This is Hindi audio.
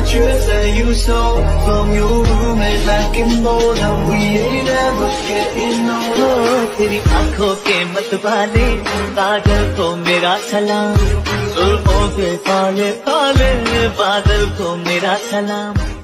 pictures that you saw from your roommate back in Boulder. We ain't ever getting older. तेरी आंखों के मतवाले काजल को मेरा सलाम, सुर्खों के काले काले बादल को मेरा सलाम.